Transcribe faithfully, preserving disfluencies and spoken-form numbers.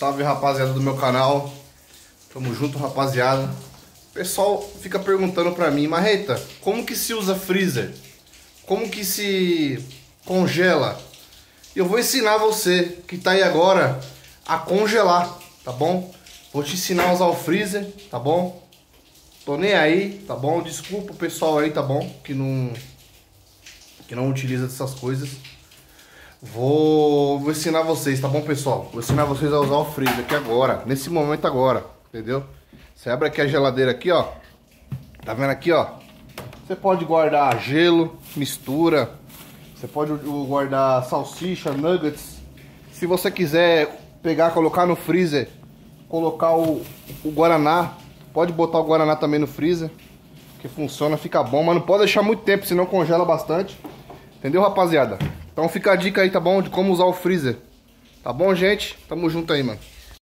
Salve, rapaziada do meu canal. Tamo junto, rapaziada. O pessoal fica perguntando pra mim, Marreta, como que se usa freezer? Como que se congela? Eu vou ensinar você que tá aí agora a congelar, tá bom? Vou te ensinar a usar o freezer, tá bom? Tô nem aí, tá bom? Desculpa o pessoal aí, tá bom? Que não, que não utiliza dessas coisas. Vou, vou ensinar vocês, tá bom, pessoal? Vou ensinar vocês a usar o freezer aqui agora, nesse momento agora, entendeu? Você abre aqui a geladeira aqui, ó. Tá vendo aqui, ó? Você pode guardar gelo, mistura. Você pode guardar salsicha, nuggets. Se você quiser pegar, colocar no freezer, colocar o, o guaraná. Pode botar o guaraná também no freezer, que funciona, fica bom. Mas não pode deixar muito tempo, senão congela bastante. Entendeu, rapaziada? Então fica a dica aí, tá bom? De como usar o freezer. Tá bom, gente? Tamo junto aí, mano.